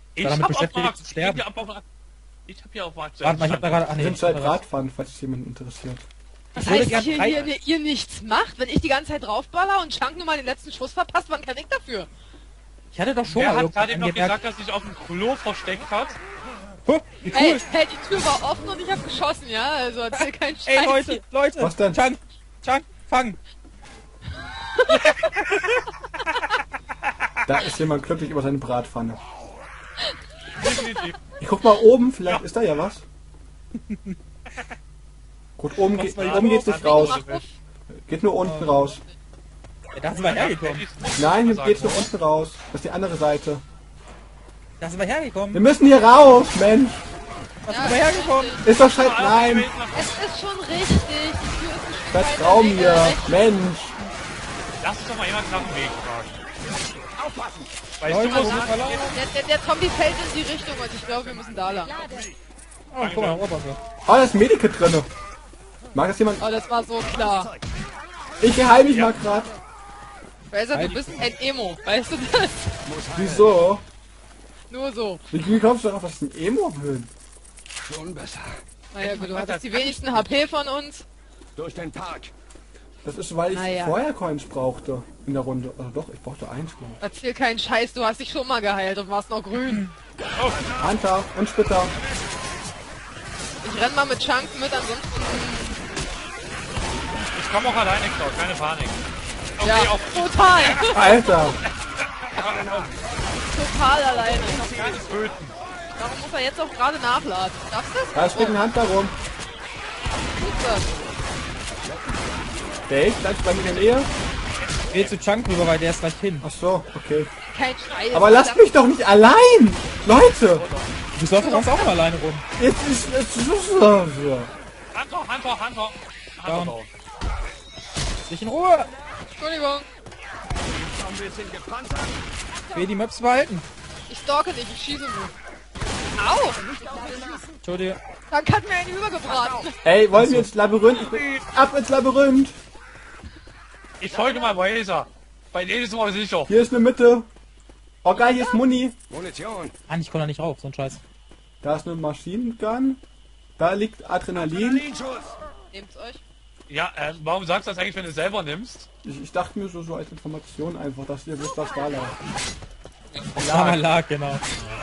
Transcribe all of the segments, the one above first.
Ich damit hab beschäftigt auf zu sterben. Ich hab hier auf Markt. Warte mal, ich hab da gerade... Ach Wir nee, sind zwei Bratpfannen, falls es jemanden interessiert. Das würde heißt, gern drei- ihr nichts macht, wenn ich die ganze Zeit draufballer und Chunk nur mal den letzten Schuss verpasst, wann kann ich dafür? Ich hatte doch schon Wer mal hat gerade eben noch angemerkt... gesagt, dass sich auf dem Klo versteckt hat? Huh, wie cool! Hey, die Tür war offen und ich hab geschossen, ja? Also erzähl keinen Scheiß. Ey, Leute! Was denn? Chunk, fang! Da ist jemand glücklich über seine Bratpfanne. Definitiv. Ich guck mal oben, vielleicht ist da ja was. Gut, oben geht's nicht raus. Geht nur unten raus. Ja, da sind wir hergekommen. Nein, hier geht's nur unten raus. Das ist die andere Seite. Da sind wir hergekommen. Wir müssen hier raus, Mensch. Da sind wir hergekommen. Ist doch scheiße. Nein, Es ist schon richtig. Die Tür ist nicht vertrau mir. Mensch. Lass uns doch mal jemand nach dem Weg fragen. Aufpassen! Weißt Leute, du, wo wo sind wir lang? Der Zombie fällt in die Richtung und ich glaube, wir müssen da lang. Oh, guck mal, Oberwaffe. Oh, da ist ein Medikit drin. Mag das jemand? Oh, das war so klar. Ich heil mich mal grad. Weißt du, du bist ein Emo. Weißt du das? Wieso? Nur so. Wie kommst du darauf, dass ich ein Emo bin? Schon besser. Naja, gut, du hattest die wenigsten HP von uns. Durch den Park. Das ist, weil ich Naja. vorher Coins brauchte in der Runde. Also doch, ich brauchte eins, glaube Erzähl keinen Scheiß, du hast dich schon mal geheilt und warst noch grün. ich. Hunter und Splitter. Ich renn mal mit Chunk mit, ansonsten... Ich komme auch alleine, Klaus, keine Panik. Okay, Ja, auf total. Alter. Total alleine. keine töten. Warum muss er jetzt auch gerade nachladen? Darfst du das? Da steht ein Hunter rum. Gut, das. Dave, bleibst bei mir in der Nähe? Geh zu Chunk rüber, weil der ist gleich hin. Ach so, okay. Kein Scheiß. Aber lasst mich doch nicht allein! Leute! Du läufst sonst auch mal alleine rum. Jetzt ist so. Hunter. Down. Dich in Ruhe! Entschuldigung. Noch ein bisschen gepanzert. Will die Maps behalten. Ich stalke dich, ich schieße nur. Au! Entschuldige. Dann hat mir einen übergebraten. Ey, wollen wir ins Labyrinth? Ich bin ab ins Labyrinth! Ich folge mal Weiser. Bei denen ist mal sicher. Hier ist eine Mitte. Oh geil, hier ist Muni. Munition. Mann, ich komme da nicht rauf, so ein Scheiß. Da ist eine Maschinengun. Da liegt Adrenalin. Adrenalinschuss. Nehmt's euch. Ja, warum sagst du das eigentlich, wenn du es selber nimmst? Ich dachte mir so als Information einfach, dass ihr wisst, was da lag. Ja, lag, genau.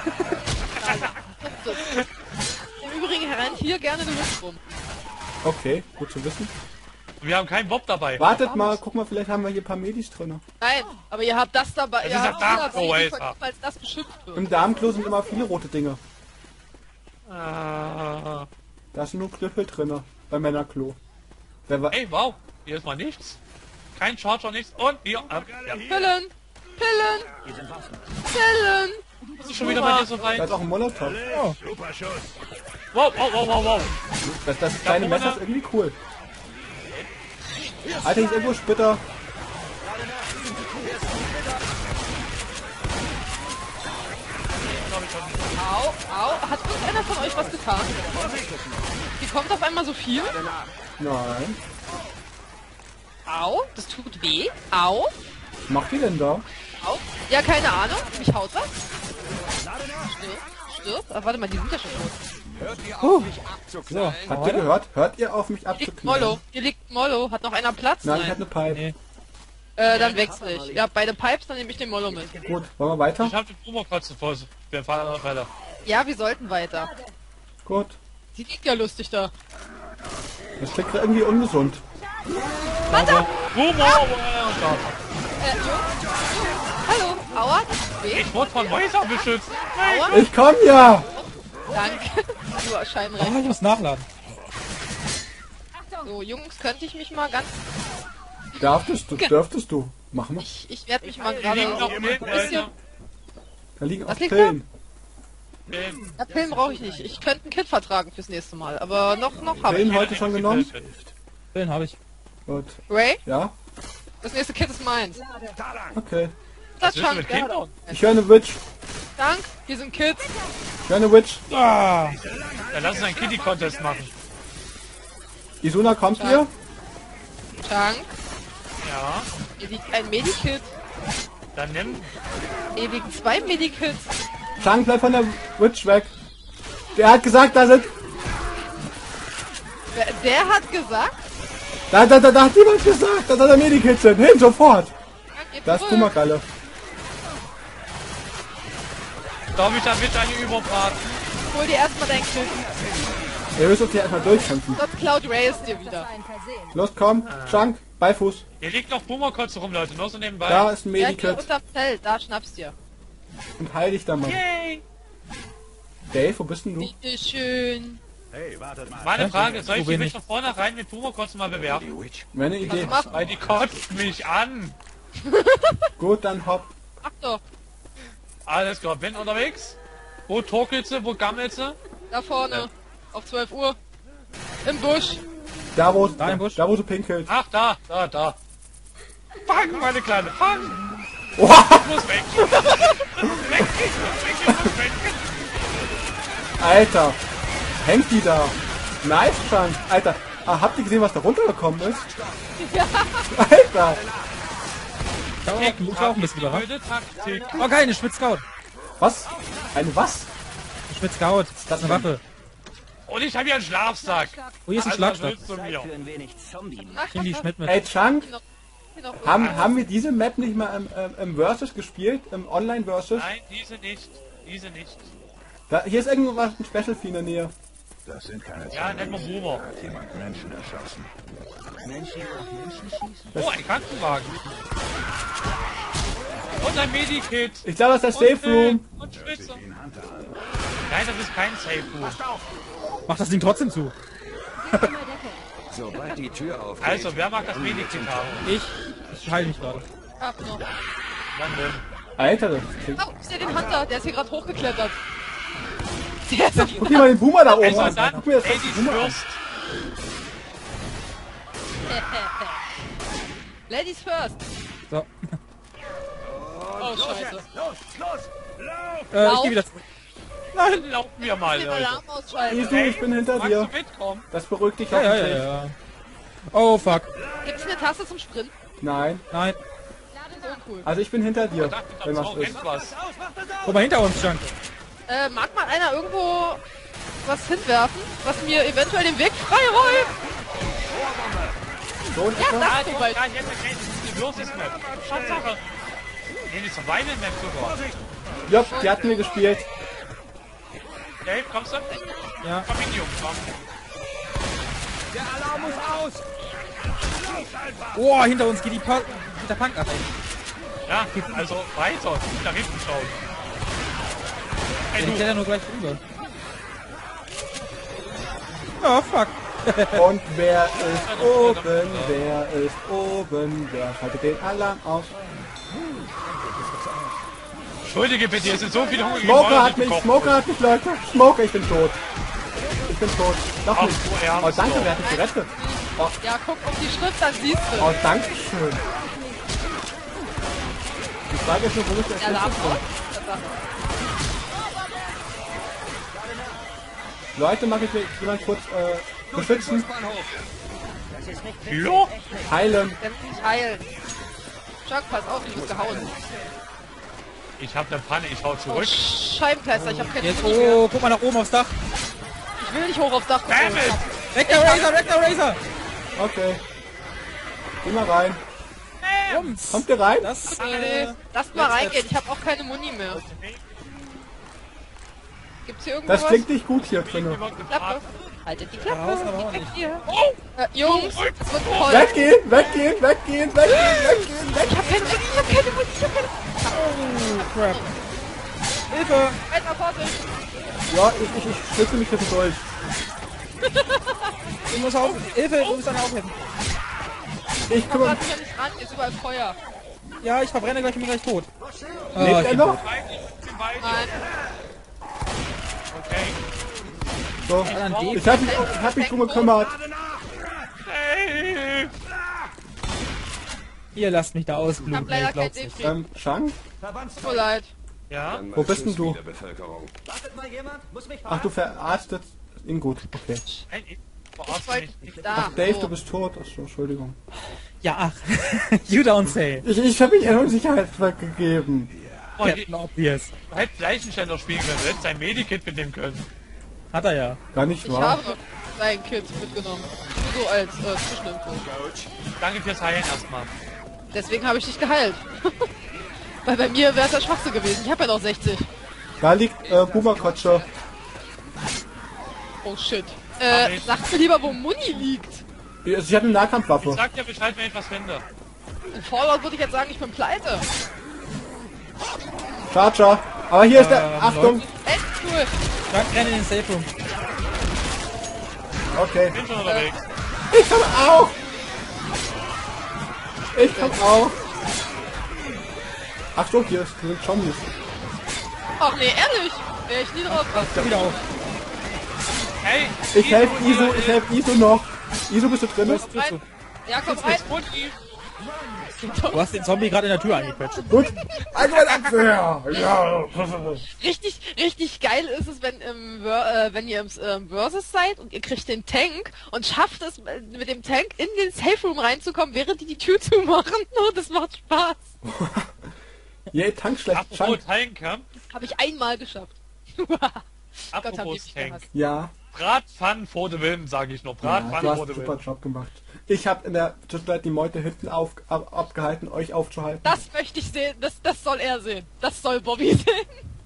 Im Übrigen rennt hier gerne eine Luft rum. Okay, gut zu wissen. Wir haben keinen Bob dabei. Wartet mal, guck mal, vielleicht haben wir hier ein paar Medis drin. Nein, aber ihr habt das dabei. Das Ihr ist habt ja das Dark Oasis. falls das beschimpft wird. Im Darmklo sind immer viele rote Dinge. Ah. Da ist nur Knüppel drin. Bei Männerklo. Wer war. Ey, wow. Hier ist mal nichts. Kein Charger, nichts. Und hier. Ja. Pillen! Pillen! Pillen! Ist schon wieder bei dir so Da weit? ist auch ein Molotow. Super Schuss. Wow. Das kleine Messer ist irgendwie cool. Alter, hier ist irgendwo Splitter. Au! Hat irgendeiner von euch was getan? Wie kommt auf einmal so viel? Nein. Au! Das tut weh. Au! Was macht die denn da? Au! Ja, keine Ahnung. Mich haut was. Stirb. Ach, warte mal, die sind ja schon tot. Hört ihr auf, mich abzuknallen? Habt ihr gehört? Hört ihr auf mich Hier liegt abzuknallen? Mollo. Hier liegt Mollo. Hat noch einer Platz? Nein, ich hatte eine Pipe. Nee. Dann wechsle ich. Ihr habt beide Pipes, dann nehme ich den Mollo mit. Gut, wollen wir weiter? Ich hab den Promokotzen vor für den Fall aller Fälle. Ja, wir sollten weiter. Gut. Die liegt ja lustig da. Das klingt irgendwie ungesund. Jungs? Hallo. Aua, das tut weh. Ich wurde von Weiser beschützt. Aua. Ich komm ja! Danke. Du Scheinrecht. Oh, ich muss nachladen. So, Jungs, könnte ich mich mal ganz... Dürftest du. Mach mal. Ich werde mich mal Die gerade liegen so noch ein Pillen, bisschen... Da liegen auch Was liegt Pillen. Ja, Pillen brauche ich nicht. Ich könnte einen Kit vertragen fürs nächste Mal. Aber noch habe Pillen ich. heute schon genommen? Den habe ich. Gut. Ray, Ja? das nächste Kit ist meins. Okay. Das willst du schon. mit Kindern? Ich höre eine Witch. Dank, hier sind Kids. Ich höre eine Witch. Ah! Dann lass uns einen Kitty-Contest machen. Isuna, kommt ihr? Dank, Ja. hier liegt ein Medikit. Dann nimm. Hier liegen 2 Medikits. Chang, bleib von der Witch weg. Der hat gesagt, da sind... Der hat gesagt, Da hat jemand gesagt, da soll der Medikit sind. Hin, sofort. geht Da ist zurück. Pumagalle. Darf ich da bitte eine überbraten? Hol dir erstmal dein Kill. Ihr müsst uns hier erstmal durchkämpfen. Sonst klaut Ray es dir wieder. Los, komm. Chang, Beifuß. Hier liegt noch Boomerkotze rum, Leute. Nur so nebenbei. Da ist ein Ja, hier Medikit. unterm Feld, da schnappst dir. Und heil dich da mal. Yay! Dave, wo bist denn du? Bitteschön. Hey, wartet mal. Meine Frage, soll ich Wo die bin mich ich? von vornherein mit Boomerkotze mal bewerben? Die Witch. Meine Idee. Mach, Weil die kotzt mich an. Gut, dann hopp. mach doch. Alles klar, bin unterwegs. Wo torkelst du, wo gammelst du? Da vorne. Auf 12 Uhr. Im Busch. Da wo, Da im Busch. da wo du pinkelst. Ach, da. Fang, meine Kleine, fang! Oha, Ich muss weg! Weg, ich muss weg! Alter. Hängt die da. Nice, Chang. Alter. Ah, habt ihr gesehen, was da runtergekommen ist? Alter. Ich war auch ein bisschen überrascht. Blöde Taktik. Oh geil, eine Schmidt-Scout. Was? Eine was? Eine Schmidt-Scout. Das ist eine Waffe. Und ich habe hier einen Schlafsack. Oh, hier ist ein Also, was Schlagstock. willst du mir? Ach, Ich nehme die Schmidt mit. Ey, Chang, hier noch haben wir diese Map nicht mal im Versus gespielt? Im Online-Versus? Nein, diese nicht. Diese nicht. Da, hier ist irgendwas, ein Special-Vieh in der Nähe. Das sind keine Ja, nennen wir Boomer. Hat jemand Menschen erschossen. Oh, ein Krankenwagen. Und ein Medikit. Ich glaube, das ist der Safe Room. Und Spitze. Nein, das ist kein Safe Room. Mach das Ding trotzdem zu. Sobald die Tür aufgeht. Also, wer mag das Medikit haben? Ich heile mich gerade. Hab noch. Dann nimm. Alter, das klingt... Oh, ich sehe den Hunter, der ist hier gerade hochgeklettert. Der ist auf Guck dir mal den Boomer da oben Also an. dann, Guck mir das Ladies Boomer an. first. Ladies first. So. Oh, scheiße. Los, los, lauf! Ich Lauf. geh wieder zurück. Dann laufen wir mal, Den Leute. Alarm ausschalten. Isu, ich bin hinter Magst dir. du mitkommen? Das beruhigt dich Ja, ja, hoffentlich. ja, ja. Oh, fuck. Gibt's eine Taste zum Sprint? Nein. Nein. So cool. Also ich bin hinter dir, Ich dachte, wenn da was ist. rennt was. Guck mal hinter uns, Junk. Mag mal einer irgendwo was hinwerfen, was mir eventuell den Weg freiräumt? So, in Ja, etwa? das so weit. Ja, jetzt erkennt es die Würfel-Map. Tatsache. Nee, die Survival-Map sogar. Jupp, die hatten wir gespielt. Dave, kommst du? Ja. Komm in die Umfang. Der Alarm muss aus! Oh, hinter uns geht der Punk ab, ey. Ja, also weiter. Nicht nach hinten schauen. Ey, Ich du. kletter nur gleich drüber. Oh, fuck. Und wer ist oben? Wer ist oben? Wer schaltet den Alarm aus? Entschuldige bitte, es sind so viele hungrige Smoker Mäuse hat mich, gekocht. Smoker hat mich, Leute. Smoker, ich bin tot. Ich bin tot. Doch Ach, nicht. so ernst Oh, danke, doch. wer hat mich gerettet? Ja, guck auf die Schrift, dann siehst du. Oh, danke schön. Die Frage ist nur, wo ist der Der Alarm Schlüssel? aus. Leute, mag ich jemand kurz beschützen? Ja? Heilen. Der will nicht heilen. Chuck, pass auf, ich muss gehauen. Ich hab ne Panne, ich hau Oh, zurück. Scheibenkleister, ich hab keine Jetzt, Muni mehr. oh, guck mal nach oben aufs Dach. Ich will nicht hoch aufs Dach. Damn it! Weg der Razor, weg der Razor. Okay. Geh mal rein. Rums. Kommt ihr rein? Das, Nee, lasst mal reingehen, ich hab auch keine Muni mehr. Gibt's hier irgendwo Das was? klingt nicht gut hier drinnen. Klappe. Haltet die Klappe. Raus, aber auch Geht weg nicht. hier. Jungs, es wird voll. Weggehen, weggehen, weggehen, weggehen, weggehen, weggehen. Ich hab keine Muni, ich hab keine Muni, ich hab keine oh, crap. Hilfe. Alter, Vorsicht. Ja, ich schütze mich jetzt durch. Du musst auf. Hilfe, du musst dann aufheben. Ich kümmere Lass mich ja nicht ran, hier ist überall Feuer. Ja, ich verbrenne gleich und bin gleich tot. Oh, Lebt ich er bin noch? tot. Nein, Okay. So. Dann die. Ich hab mich drum gekümmert. Hey! Ihr lasst mich da ich hab ausbluten, leider ey, kein glaubt's nicht. Defri. Chang? Tut mir leid. Ja? Wo bist denn du? Bevölkerung. Ach, du verarztet ihn gut. Okay. Nein, ich Ich verarsche wollte mich nicht. nicht da. Ach, Dave, so. du bist tot. Ach so, Entschuldigung. Ja, ach. You don't say. Ich habe mich in Unsicherheit gegeben. Captain Obvious. Du hättest Leichenständer spielen können, du hättest sein Medikit mitnehmen können. Hat er ja. Gar nicht Ich wahr. habe sein Kit mitgenommen. Nur so als Zwischeninfo. Danke fürs Heilen erstmal. Deswegen habe ich dich geheilt. Weil bei mir wäre es der Schwachste gewesen. Ich habe ja noch 60. Da liegt Boomer Kotscher. Oh shit. Aber ich- Sag mir lieber, wo Muni liegt. Sie hat eine Nahkampfwaffe. Sag dir Bescheid, wenn ich was finde. In Fallout würde ich jetzt sagen, ich bin pleite. Charger. Aber hier ist der. Achtung. Echt cool. Dann renn in den Safe Room. Okay. Bin schon unterwegs. Ich komm auch. Ich komm auch. Achtung, hier sind Zombies. Ach nee, ehrlich. Wäre ich nie drauf. Da wieder auf. Hey, Ich helfe Iso noch. Iso, bist du drin? Rein. Ja, komm rein. Du hast den Zombie gerade in der Tür eingequetscht. Gut. Allgemein Abwehr. Ja. Richtig geil ist es, wenn ihr im Versus seid und ihr kriegt den Tank und schafft es, mit dem Tank in den Safe Room reinzukommen, während die Tür zumachen. Oh, das macht Spaß. Je, Tank schlecht. apropos Tank. Tank, Habe ich einmal geschafft. Gott, haben die apropos mich Tank. gehasst. Ja. Brat Fun for the win, sage ich noch. Ja, Brat du Fun hast for einen the super win. Job gemacht. Ich habe in der Zwischenzeit die Meute hinten abgehalten, euch aufzuhalten. Das möchte ich sehen. Das soll er sehen. Das soll Bobby sehen.